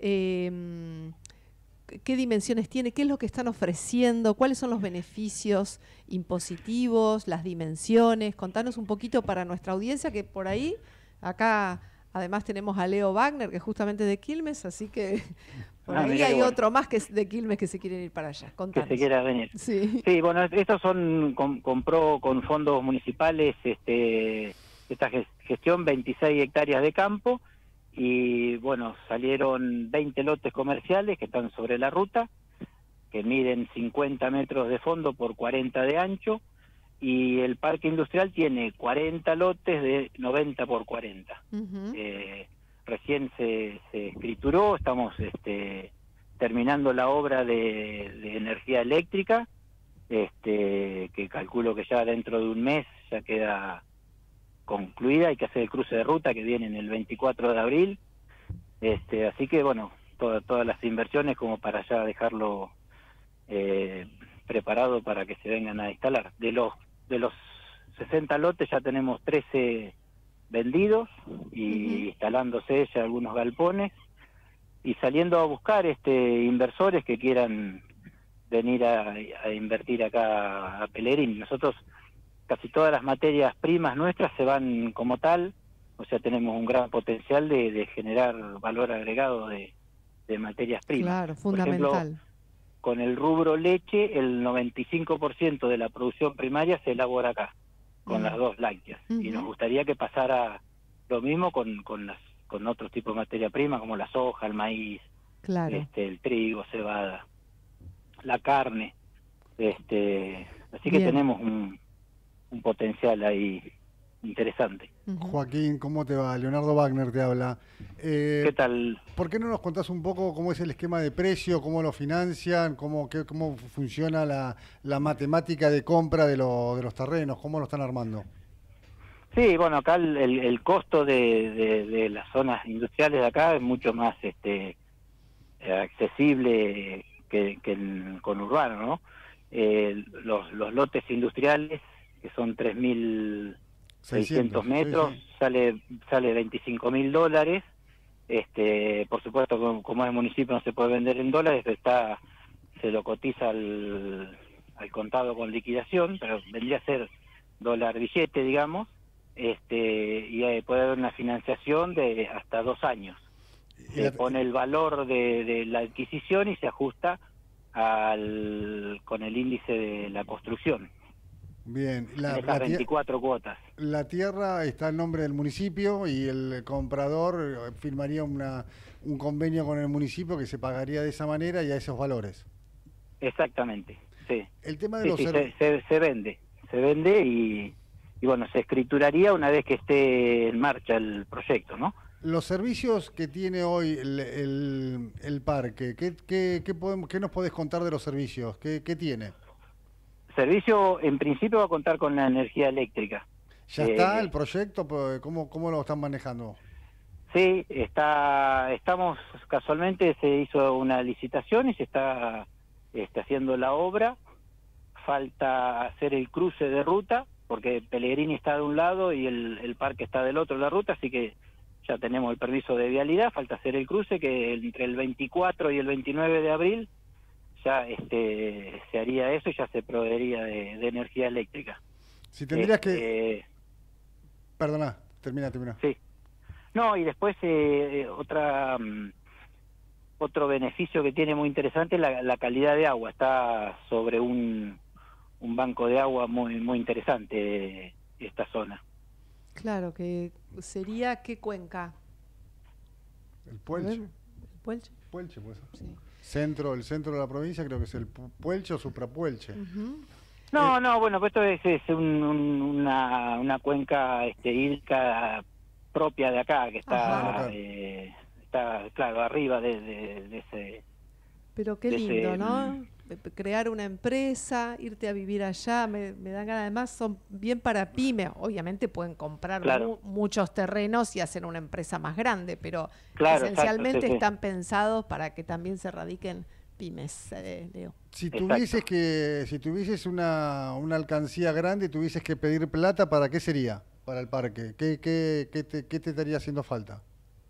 Eh, ¿Qué dimensiones tiene? ¿Qué es lo que están ofreciendo? ¿Cuáles son los beneficios impositivos, las dimensiones? Contanos un poquito para nuestra audiencia, que por ahí, acá además tenemos a Leo Wagner, que es justamente de Quilmes, así que... Por Ah, ahí hay bueno. otro más que es de Quilmes que se quieren ir para allá. Contanos. Que se quiera venir. Sí. Sí, bueno, estos son, com, compró con fondos municipales este, esta gestión veintiséis hectáreas de campo y bueno, salieron veinte lotes comerciales que están sobre la ruta, que miden cincuenta metros de fondo por cuarenta de ancho, y el parque industrial tiene cuarenta lotes de noventa por cuarenta. Uh-huh. Eh, recién se, se escrituró, estamos este, terminando la obra de, de energía eléctrica, este, que calculo que ya dentro de un mes ya queda concluida. Hay que hacer el cruce de ruta que viene en el veinticuatro de abril, este, así que bueno, toda, todas las inversiones como para ya dejarlo eh, preparado para que se vengan a instalar. De los, de los sesenta lotes ya tenemos trece vendidos y uh-huh. instalándose ya algunos galpones y saliendo a buscar este inversores que quieran venir a, a invertir acá a Pellegrini. Nosotros casi todas las materias primas nuestras se van como tal, o sea, tenemos un gran potencial de, de generar valor agregado de, de materias primas. Claro, fundamental. Por ejemplo, con el rubro leche, el noventa y cinco por ciento de la producción primaria se elabora acá, con uh-huh. las dos lácteas, uh-huh. y nos gustaría que pasara lo mismo con, con, las, con otros tipos de materia prima, como la soja, el maíz, claro. este, el trigo, cebada, la carne, este, así Bien. que tenemos un, un potencial ahí interesante. Joaquín, ¿cómo te va? Leonardo Wagner te habla. Eh, ¿Qué tal? ¿Por qué no nos contás un poco cómo es el esquema de precio, cómo lo financian, cómo, qué, cómo funciona la, la matemática de compra de, lo, de los terrenos, cómo lo están armando? Sí, bueno, acá el, el, el costo de, de, de las zonas industriales de acá es mucho más este accesible que, que el conurbano, ¿no? Eh, los, los lotes industriales, que son tres mil seiscientos metros, sí, sí. sale sale veinticinco mil dólares. Este, por supuesto, como, como es municipio no se puede vender en dólares, está se lo cotiza al, al contado con liquidación, pero vendría a ser dólar billete, digamos. Este, y eh, puede haber una financiación de hasta dos años. Se la... pone el valor de, de la adquisición y se ajusta al con el índice de la construcción. Bien, la, en esas la veinticuatro cuotas. La tierra está en nombre del municipio y el comprador firmaría una, un convenio con el municipio que se pagaría de esa manera y a esos valores. Exactamente, sí. El tema de sí, los sí, se, se, se vende, se vende y, y bueno, se escrituraría una vez que esté en marcha el proyecto, ¿no? Los servicios que tiene hoy el, el, el parque, ¿qué, qué, qué, podemos, ¿qué nos podés contar de los servicios? ¿Qué, qué tiene? Servicio, en principio, va a contar con la energía eléctrica. ¿Ya eh, está el proyecto? ¿Cómo, cómo lo están manejando? Sí, está, estamos, casualmente se hizo una licitación y se está, está haciendo la obra. Falta hacer el cruce de ruta, porque Pellegrini está de un lado y el, el parque está del otro de la ruta, así que ya tenemos el permiso de vialidad. Falta hacer el cruce, que entre el veinticuatro y el veintinueve de abril ya este se haría eso y ya se proveería de, de energía eléctrica. Si tendrías este, que... Perdona, termina, termina. Sí. No, y después eh, otra um, otro beneficio que tiene muy interesante es la, la calidad de agua. Está sobre un, un banco de agua muy muy interesante esta zona. Claro, que sería ¿qué cuenca? El Puelche. ¿El Puelche? Puelche, pues. Sí. Centro, el centro de la provincia creo que es el Puelche o Suprapuelche. Uh-huh. No, eh, no, bueno, pues esto es, es un, un, una, una cuenca este, hídrica propia de acá, que está, eh, está claro, arriba de, de, de ese... Pero qué lindo, ese, ¿no? Crear una empresa, irte a vivir allá, me, me dan ganas. Además son bien para pymes, obviamente pueden comprar claro. mu muchos terrenos y hacer una empresa más grande, pero claro, esencialmente exacto, sí, están sí. pensados para que también se radiquen pymes, eh, Leo. Si tuvieses que, si tuvieses una, una alcancía grande, tuvieses que pedir plata, ¿para qué sería? Para el parque. ¿Qué, qué, qué, te, qué te estaría haciendo falta?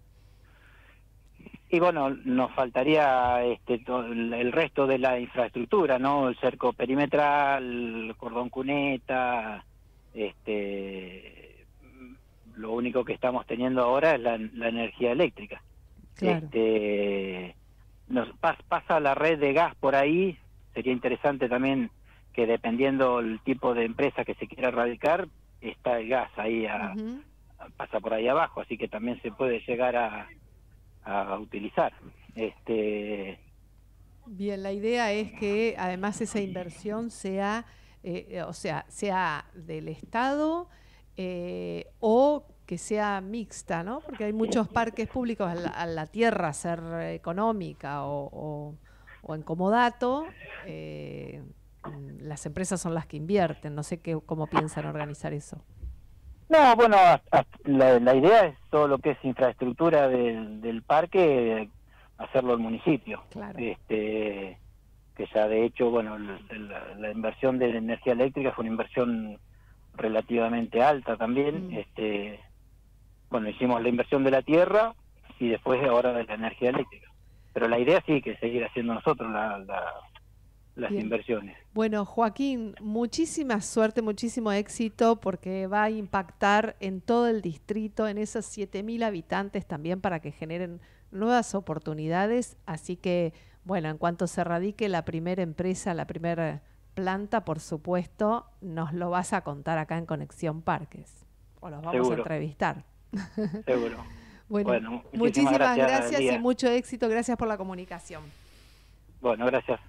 Y bueno, nos faltaría este todo el resto de la infraestructura, ¿no? El cerco perimetral, el cordón cuneta, este, lo único que estamos teniendo ahora es la, la energía eléctrica. Claro. Este, nos pas, pasa la red de gas por ahí, sería interesante también que dependiendo el tipo de empresa que se quiera radicar, está el gas ahí, a, uh-huh. pasa por ahí abajo, así que también se puede llegar a a utilizar. Este Bien, la idea es que además esa inversión sea, eh, o sea, sea del Estado eh, o que sea mixta, ¿no? Porque hay muchos parques públicos a la, a la tierra, ser económica o, o, o en comodato, eh, las empresas son las que invierten. No sé qué, cómo piensan organizar eso. No, bueno, la, la idea es todo lo que es infraestructura del, del parque, hacerlo el municipio. Claro. Este, que ya de hecho, bueno, la, la, la inversión de energía eléctrica fue una inversión relativamente alta también. Mm. Este, bueno, hicimos la inversión de la tierra y después ahora de la energía eléctrica. Pero la idea sí que seguir haciendo nosotros la... la las Bien. inversiones. Bueno, Joaquín, muchísima suerte, muchísimo éxito, porque va a impactar en todo el distrito, en esos siete mil habitantes también, para que generen nuevas oportunidades. Así que, bueno, en cuanto se radique la primera empresa, la primera planta, por supuesto, nos lo vas a contar acá en Conexión Parques. O los vamos Seguro. a entrevistar. Seguro. Bueno, bueno muchísimas, muchísimas gracias, gracias y mucho éxito. Gracias por la comunicación. Bueno, gracias.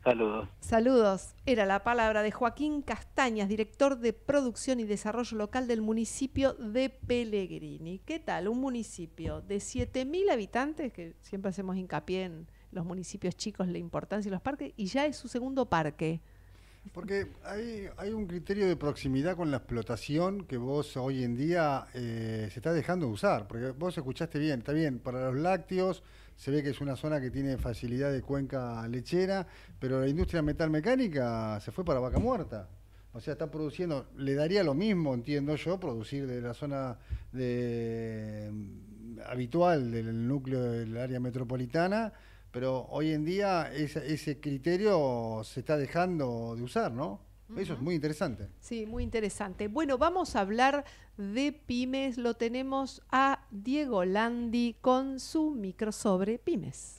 Saludos. Saludos. Era la palabra de Joaquín Castañas, director de Producción y Desarrollo Local del municipio de Pellegrini. ¿Qué tal? Un municipio de siete mil habitantes, que siempre hacemos hincapié en los municipios chicos, la importancia de los parques, y ya es su segundo parque. Porque hay, hay un criterio de proximidad con la explotación que vos hoy en día eh, se está dejando de usar. Porque vos escuchaste bien, está bien, para los lácteos se ve que es una zona que tiene facilidad de cuenca lechera, pero la industria metalmecánica se fue para Vaca Muerta. O sea, está produciendo, le daría lo mismo, entiendo yo, producir de la zona de, habitual del núcleo del área metropolitana, pero hoy en día ese, ese criterio se está dejando de usar, ¿no? Uh-huh. Eso es muy interesante. Sí, muy interesante. Bueno, vamos a hablar de pymes. Lo tenemos a Diego Landi con su micro sobre pymes.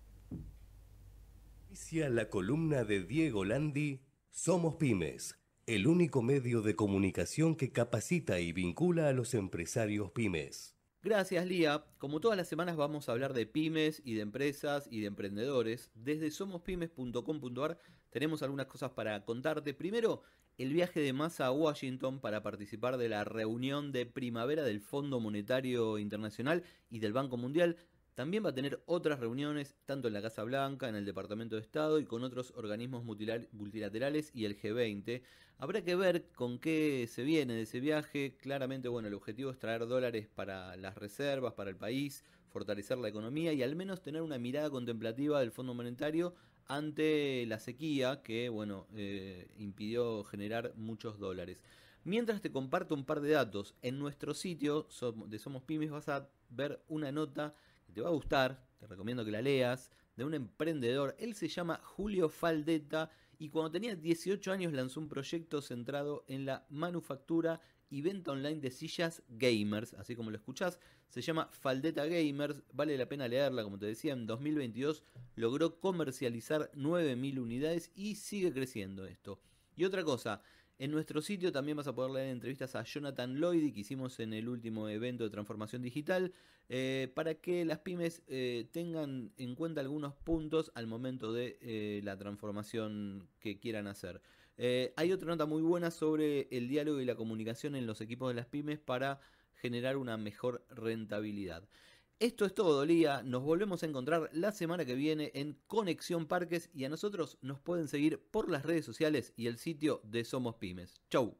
Inicia la columna de Diego Landi, Somos Pymes, el único medio de comunicación que capacita y vincula a los empresarios pymes. Gracias, Lía. Como todas las semanas vamos a hablar de pymes y de empresas y de emprendedores. Desde somos pymes punto com punto a r tenemos algunas cosas para contarte. Primero, el viaje de Massa a Washington para participar de la reunión de primavera del Fondo Monetario Internacional y del Banco Mundial. También va a tener otras reuniones, tanto en la Casa Blanca, en el Departamento de Estado y con otros organismos multilaterales y el G veinte. Habrá que ver con qué se viene de ese viaje. Claramente, bueno, el objetivo es traer dólares para las reservas, para el país, fortalecer la economía y al menos tener una mirada contemplativa del Fondo Monetario ante la sequía que, bueno, eh, impidió generar muchos dólares. Mientras te comparto un par de datos, en nuestro sitio de Somos Pymes vas a ver una nota que te va a gustar, te recomiendo que la leas, de un emprendedor. Él se llama Julio Faldetta y cuando tenía dieciocho años lanzó un proyecto centrado en la manufactura y venta online de sillas gamers, así como lo escuchás. Se llama Faldetta Gamers, vale la pena leerla, como te decía. En dos mil veintidós logró comercializar nueve mil unidades y sigue creciendo esto. Y otra cosa, en nuestro sitio también vas a poder leer entrevistas a Jonathan Lloyd que hicimos en el último evento de transformación digital, eh, para que las pymes eh, tengan en cuenta algunos puntos al momento de eh, la transformación que quieran hacer. Eh, hay otra nota muy buena sobre el diálogo y la comunicación en los equipos de las pymes para generar una mejor rentabilidad. Esto es todo, Lía. Nos volvemos a encontrar la semana que viene en Conexión Parques y a nosotros nos pueden seguir por las redes sociales y el sitio de Somos Pymes. Chau.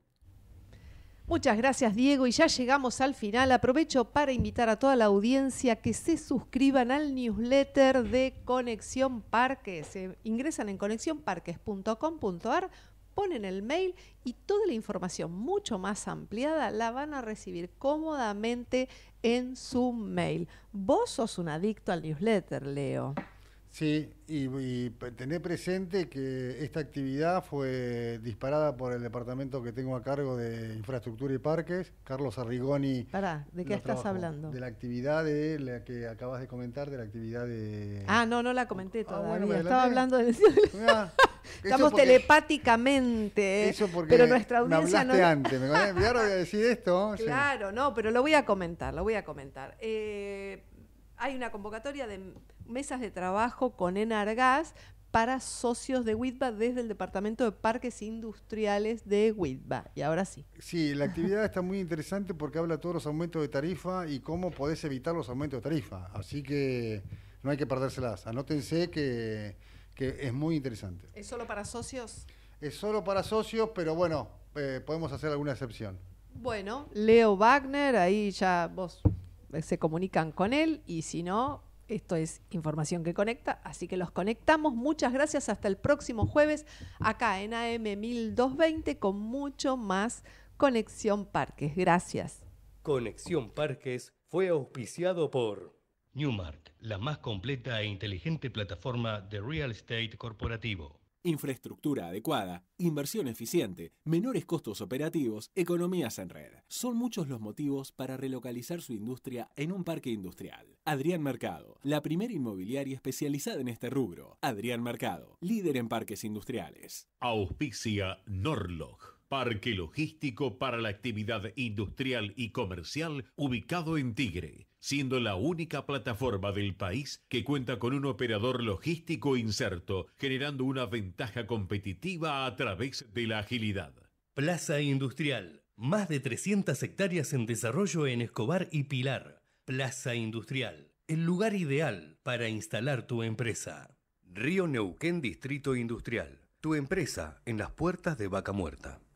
Muchas gracias, Diego, y ya llegamos al final. Aprovecho para invitar a toda la audiencia que se suscriban al newsletter de Conexión Parques. Se ingresan en conexión parques punto com punto a r, ponen el mail y toda la información mucho más ampliada la van a recibir cómodamente en su mail. Vos sos un adicto al newsletter, Leo. Sí, y, y tener presente que esta actividad fue disparada por el departamento que tengo a cargo de infraestructura y parques, Carlos Arrigoni. Pará, ¿de qué estás trabajó, hablando? De la actividad de la que acabas de comentar, de la actividad de... Ah, no, no la comenté todavía. Ah, bueno, estaba hablando de... Mirá, estamos porque, telepáticamente, eso porque pero nuestra audiencia me hablaste no... antes, me, ahora voy a decir esto. Claro, sí. No, pero lo voy a comentar, lo voy a comentar. Eh, hay una convocatoria de mesas de trabajo con Enargas para socios de WITBA desde el Departamento de Parques Industriales de WITBA. Y ahora sí. Sí, la actividad está muy interesante porque habla de todos los aumentos de tarifa y cómo podés evitar los aumentos de tarifa. Así que no hay que perdérselas. Anótense que, que es muy interesante. ¿Es solo para socios? Es solo para socios, pero bueno, eh, podemos hacer alguna excepción. Bueno, Leo Wagner, ahí ya vos se comunican con él y si no... Esto es información que conecta, así que los conectamos. Muchas gracias. Hasta el próximo jueves acá en A M mil doscientos veinte con mucho más Conexión Parques. Gracias. Conexión Parques fue auspiciado por Newmark, la más completa e inteligente plataforma de real estate corporativo. Infraestructura adecuada, inversión eficiente, menores costos operativos, economías en red. Son muchos los motivos para relocalizar su industria en un parque industrial. Adrián Mercado, la primera inmobiliaria especializada en este rubro. Adrián Mercado, líder en parques industriales. Auspicia Norlog, Parque logístico para la actividad industrial y comercial ubicado en Tigre, siendo la única plataforma del país que cuenta con un operador logístico inserto, generando una ventaja competitiva a través de la agilidad. Plaza Industrial, más de trescientas hectáreas en desarrollo en Escobar y Pilar. Plaza Industrial, el lugar ideal para instalar tu empresa. Río Neuquén Distrito Industrial, tu empresa en las puertas de Vaca Muerta.